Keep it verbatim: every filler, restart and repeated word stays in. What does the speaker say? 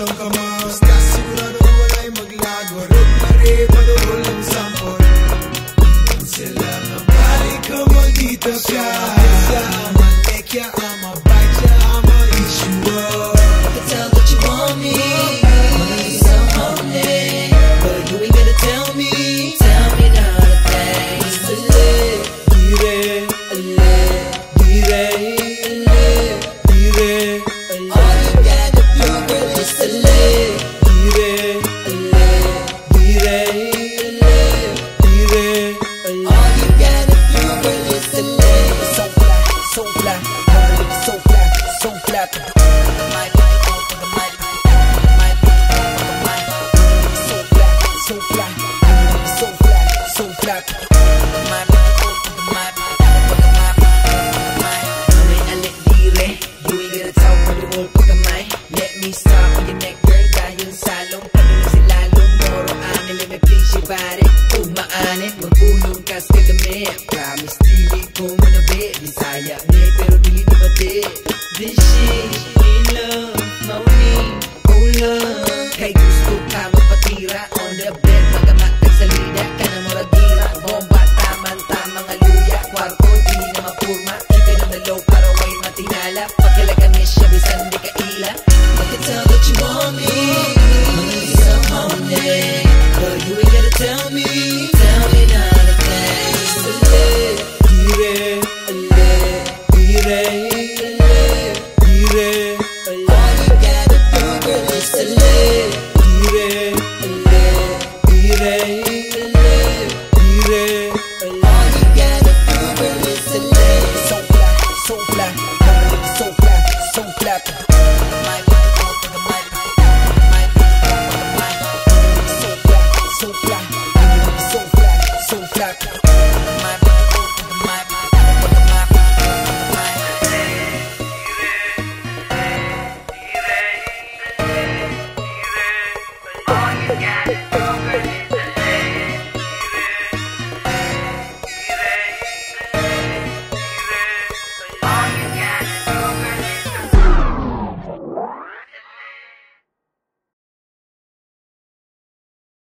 saan ka man. Basta sigurado ko wala'y maglago. Rog na rin, padulang sampol. Sila na balik ka mo dito ka. I'ma lick ya, I'ma bite ya, I'ma eat you up. I can tell that you want me, so lonely, but you ain't gotta tell me, tell me none of things. Dire, dire, dire, dire. All you gotta do, girl, is to live. Dire, dire, dire. All you gotta do, girl, is to live. So fly, so fly, so fly, so fly. So fly, so fly, so fly. My, my, I mean, I let dire. You ain't gotta talk for the whole pagkamay. Let me stop on your neck, girl. Dahil salong, pagdating si lalong moro. Ani, let me please your body. Umaanin, magbulong ka sa kalamit. Promise, dili ko muna bit. Bisaya, ne, pero dili di ba dit? This shit, in love, morning, oh love. Kay gusto ka mapatira on the bed. Magamatag sa lida ka na moradira. Bomba, taman-tamang aluya. Kwarto, di na mapurma. Keep it on the low para way matinala. Pagkalaganis siya, bisan di ka ila. I can tell that you want me, mga isang honey, but you ain't gotta tell me,